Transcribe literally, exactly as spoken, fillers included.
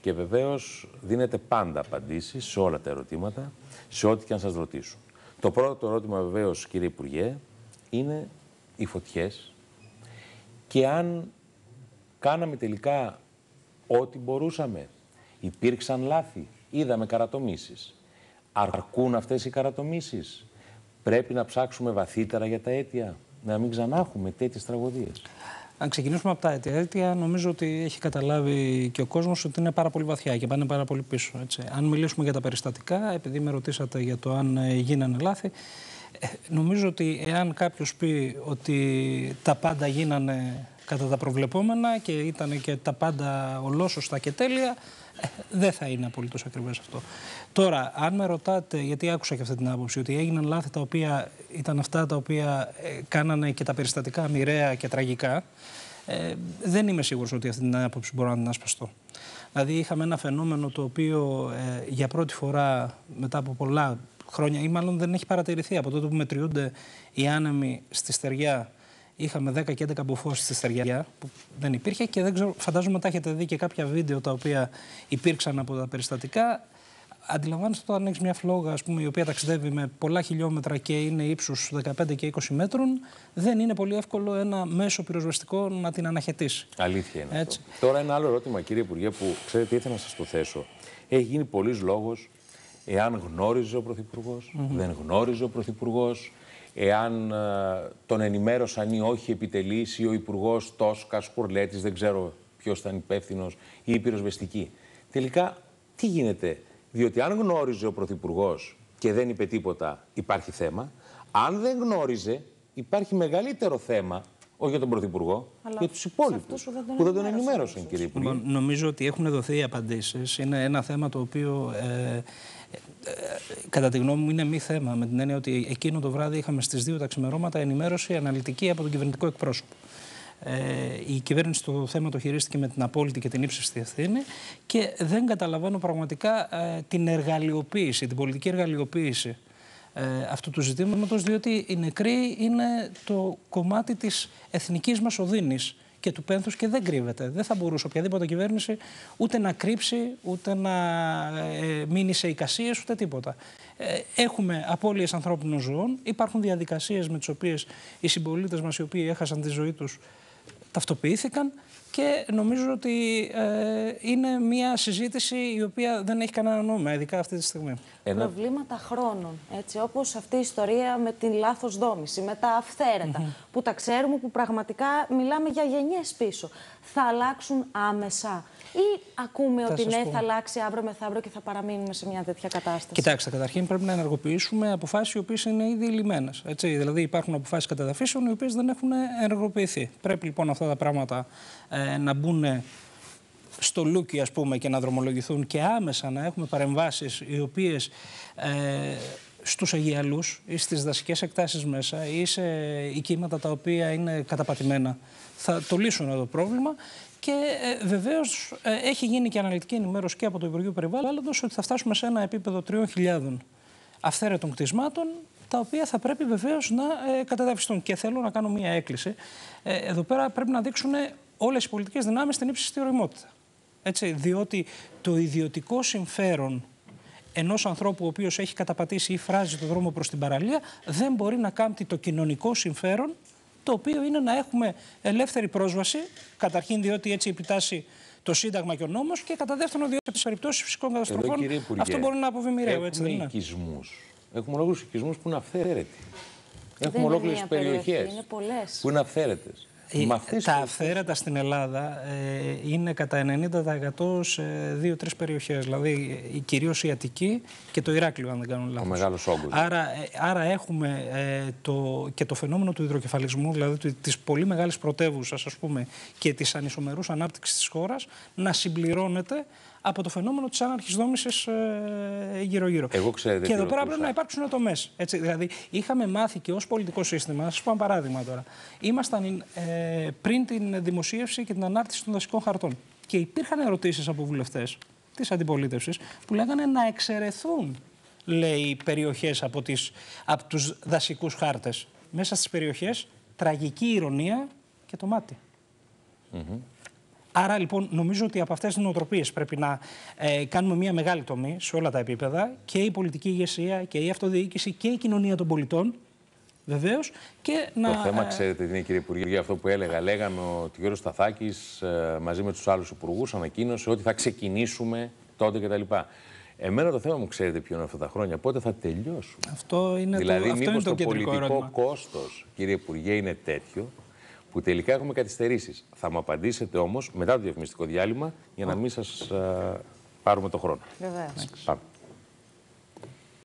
Και βεβαίως δίνετε πάντα απαντήσεις σε όλα τα ερωτήματα, σε ό,τι και αν σας ρωτήσουν. Το πρώτο ερώτημα βεβαίως, κύριε Υπουργέ, είναι οι φωτιές και αν κάναμε τελικά ό,τι μπορούσαμε. Υπήρξαν λάθη, είδαμε καρατομήσεις. Αρκούν αυτές οι καρατομήσεις. Πρέπει να ψάξουμε βαθύτερα για τα αίτια, να μην ξανά έχουμε τέτοιες τραγωδίες. Αν ξεκινήσουμε από τα αίτια, αίτια νομίζω ότι έχει καταλάβει και ο κόσμος ότι είναι πάρα πολύ βαθιά και πάνε πάρα πολύ πίσω. Έτσι. Αν μιλήσουμε για τα περιστατικά, επειδή με ρωτήσατε για το αν γίνανε λάθη, νομίζω ότι εάν κάποιος πει ότι τα πάντα γίνανε κατά τα προβλεπόμενα και ήταν και τα πάντα ολόσωστα και τέλεια, δεν θα είναι απολύτως ακριβές αυτό. Τώρα, αν με ρωτάτε, γιατί άκουσα και αυτή την άποψη, ότι έγιναν λάθη τα οποία ήταν αυτά τα οποία ε, κάνανε και τα περιστατικά μοιραία και τραγικά, ε, δεν είμαι σίγουρος ότι αυτή την άποψη μπορώ να την ασπαστώ. Δηλαδή, είχαμε ένα φαινόμενο το οποίο ε, για πρώτη φορά μετά από πολλά χρόνια, ή μάλλον δεν έχει παρατηρηθεί από τότε που μετριούνται οι άνεμοι στη στεριά. Είχαμε δέκα και έντεκα μποφόρες στη στεριά, που δεν υπήρχε, και δεν ξέρω, φαντάζομαι τα έχετε δει και κάποια βίντεο τα οποία υπήρξαν από τα περιστατικά. Αντιλαμβάνεστε όταν έχει μια φλόγα, ας πούμε, η οποία ταξιδεύει με πολλά χιλιόμετρα και είναι ύψους δεκαπέντε και είκοσι μέτρων, δεν είναι πολύ εύκολο ένα μέσο πυροσβεστικό να την αναχαιτήσει. Αλήθεια είναι Έτσι. αυτό. Τώρα ένα άλλο ερώτημα, κύριε Υπουργέ, που ξέρετε ήθελα να σας το θέσω. Έχει γίνει πολλής λόγος εάν γνώριζε ο Πρωθυπουργός, mm-hmm. δεν γνώριζε ο Πρωθυπουργός, εάν uh, τον ενημέρωσαν ή όχι επιτελείς ή ο Υπουργός Τόσκας, Κουρλέτης, δεν ξέρω ποιος ήταν υπεύθυνος, ή η πυροσβεστική. Τελικά, τι γίνεται, διότι αν γνώριζε ο Πρωθυπουργός και δεν είπε τίποτα, υπάρχει θέμα. Αν δεν γνώριζε, υπάρχει μεγαλύτερο θέμα, όχι για τον Πρωθυπουργό, αλλά για τους υπόλοιπους που δεν τον, που δεν τον ενημέρωσαν, κύριε Υπουργέ. Νομίζω ότι έχουν δοθεί οι απαντήσεις. Είναι ένα θέμα το οποίο, ε, ε, κατά τη γνώμη μου, είναι μη θέμα. Με την έννοια ότι εκείνο το βράδυ είχαμε στις δύο τα ξημερώματα ενημέρωση αναλυτική από τον κυβερνητικό εκπρόσωπο. Ε, η κυβέρνηση το θέμα το χειρίστηκε με την απόλυτη και την ύψιστη ευθύνη και δεν καταλαβαίνω πραγματικά ε, την εργαλειοποίηση, την πολιτική εργαλειοποίηση ε, αυτού του ζητήματος, διότι οι νεκροί είναι το κομμάτι της εθνικής μας οδύνης και του πένθους και δεν κρύβεται. Δεν θα μπορούσε οποιαδήποτε κυβέρνηση ούτε να κρύψει, ούτε να ε, μείνει σε εικασίες, ούτε τίποτα. Ε, έχουμε απώλειες ανθρώπινων ζώων, υπάρχουν διαδικασίες με τις οποίες οι συμπολίτες μας οι οποίοι έχασαν τη ζωή τους ταυτοποιήθηκαν και νομίζω ότι ε, είναι μια συζήτηση η οποία δεν έχει κανένα νόημα, ειδικά αυτή τη στιγμή. Ένα... Προβλήματα χρόνων, έτσι, όπως αυτή η ιστορία με την λάθος δόμηση, με τα αυθαίρετα, mm-hmm. που τα ξέρουμε, που πραγματικά μιλάμε για γενιές πίσω. Θα αλλάξουν άμεσα ή ακούμε θα ότι ναι, πω. θα αλλάξει αύριο μεθαύριο και θα παραμείνουμε σε μια τέτοια κατάσταση? Κοιτάξτε, καταρχήν πρέπει να ενεργοποιήσουμε αποφάσεις οι οποίες είναι ήδη λυμμένες. Δηλαδή υπάρχουν αποφάσεις καταδαφίσεων οι οποίες δεν έχουν ενεργοποιηθεί. Πρέπει λοιπόν αυτά τα πράγματα ε, να μπουν στο λούκι, ας πούμε, και να δρομολογηθούν και άμεσα να έχουμε παρεμβάσεις οι οποίες ε, στους Αιγιαλούς ή στις δασικές εκτάσεις μέσα ή σε οικίματα τα οποία είναι καταπατημένα θα το λύσουν το πρόβλημα. Και ε, βεβαίως ε, έχει γίνει και αναλυτική ενημέρωση και από το Υπουργείο Περιβάλλοντος ότι θα φτάσουμε σε ένα επίπεδο τριών χιλιάδων αυθαίρετων κτισμάτων, τα οποία θα πρέπει βεβαίως να ε, καταδαφιστούν. Και θέλω να κάνω μία έκκληση. Ε, εδώ πέρα πρέπει να δείξουν όλες οι πολιτικές δυνάμεις την ύψιστη ωριμότητα. Έτσι, διότι το ιδιωτικό συμφέρον ενός ανθρώπου ο οποίος έχει καταπατήσει ή φράζει το δρόμο προς την παραλία δεν μπορεί να κάμπτει το κοινωνικό συμφέρον, το οποίο είναι να έχουμε ελεύθερη πρόσβαση, καταρχήν διότι έτσι επιτάσσει το Σύνταγμα και ο νόμος, και κατά δεύτερον διότι σε περιπτώσεις φυσικών καταστροφών Εδώ, Υπουργέ, αυτό μπορεί να αποβεί μοιραίο, έτσι δεν είναι? Οικισμούς. Έχουμε ολόκληρους οικισμούς που είναι αυθαίρετοι. Έχουμε ολόκληρες περιοχές είναι πολλές. που είναι αυθαίρετες. Ε, τα αυθαίρετα στην Ελλάδα ε, είναι κατά ενενήντα τοις εκατό σε δύο-τρεις περιοχές. Δηλαδή κυρίως η Αττική και το Ηράκλειο, αν δεν κάνω λάθος. Ο μεγάλος όγκος. Άρα, ε, άρα έχουμε ε, το, και το φαινόμενο του υδροκεφαλισμού, δηλαδή της πολύ μεγάλης πρωτεύουσας, ας πούμε, και της ανισομερούς ανάπτυξης της χώρας, να συμπληρώνεται από το φαινόμενο της άναρχης δόμησης ε, γύρω-γύρω. Και εδώ πέρα πρέπει να υπάρξουν τομές. Δηλαδή, είχαμε μάθει και ως πολιτικό σύστημα, να σας πω ένα παράδειγμα τώρα. Ήμασταν ε, πριν την δημοσίευση και την ανάρτηση των δασικών χαρτών. Και υπήρχαν ερωτήσεις από βουλευτές της αντιπολίτευσης που λέγανε να εξαιρεθούν, λέει, περιοχές από, τις, από τους δασικούς χάρτες. Μέσα στις περιοχές, τραγική ηρωνία και το μάτι. Mm-hmm. Άρα λοιπόν νομίζω ότι από αυτές τις νοοτροπίες πρέπει να ε, κάνουμε μια μεγάλη τομή σε όλα τα επίπεδα, και η πολιτική ηγεσία και η αυτοδιοίκηση και η κοινωνία των πολιτών. Βεβαίως, και να... Το θέμα, ξέρετε, είναι, κύριε Υπουργέ, αυτό που έλεγα. Λέγαμε ότι ο Γιώργος Σταθάκης ε, μαζί με τους άλλους υπουργούς ανακοίνωσε ότι θα ξεκινήσουμε τότε κτλ. Εμένα το θέμα μου, ξέρετε ποιο είναι αυτά τα χρόνια, πότε θα τελειώσουμε. Αυτό είναι δηλαδή, το, αυτό μήπως είναι το, το κεντρικό πολιτικό ερώτημα. κόστος, κύριε Υπουργέ, είναι τέτοιο που τελικά έχουμε καθυστερήσεις. Θα μου απαντήσετε όμως μετά το διαφημιστικό διάλειμμα για να μην σας ε, πάρουμε το χρόνο. Βεβαίως. Πάμε.